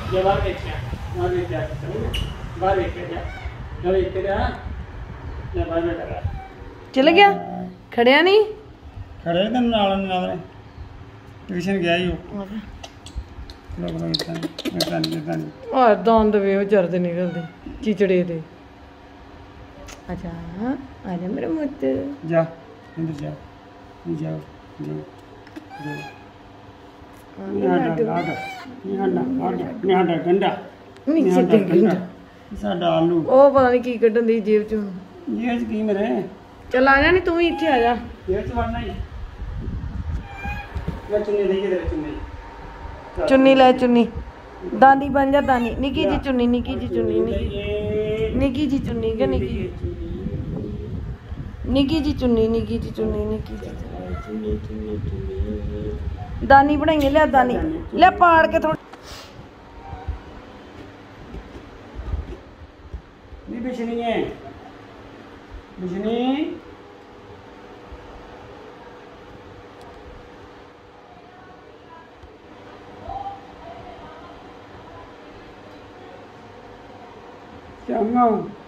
ये बाहर देखिए, बाहर देखिए, बाहर देखिए क्या, जो देखते क्या, ये बाहर में लगा, चले गया, खड़िया नहीं, खड़े तो नाल ट्यूशन गया ही हो, लोग इतना और दांत वे चरते निकलते, चिचड़े थे, अच्छा, आजा मेरे मुझ, जा, इधर जा, जाओ, जाओ, जाओ, गंडा नीचे ते गंडा साडा आलू ਉਹ ਪਤਾ ਨਹੀਂ ਕੀ ਕੱਢਣ ਦੀ ਜੇਬ ਚੋਂ ये की मेरे ਚੱਲ ਆ ਜਾ ਨਹੀਂ ਤੂੰ ਵੀ ਇੱਥੇ ਆ ਜਾ ये तो वरना ही मैं चुन्नी देखी तेरे चुन्नी ਚੁੰਨੀ ਲੈ ਚੁੰਨੀ ਦਾਦੀ ਬਣ ਜਾ ਦਾਨੀ ਨਿੱਕੀ ਜੀ ਚੁੰਨੀ ਨਿੱਕੀ ਜੀ ਚੁੰਨੀ ਨਿੱਕੀ ਜੀ ਚੁੰਨੀ ਕਿ ਨਿੱਕੀ ਜੀ ਚੁੰਨੀ ਨਿੱਕੀ ਜੀ ਚੁੰਨੀ ਨਿੱਕੀ ਜੀ ਦਾਨੀ ਬਣਾਈਏ ਲਿਆ ਦਾਨੀ ਲੈ ਪਾੜ ਕੇ ਥੋੜਾ नहीं बिशनी है बिशनी चंगा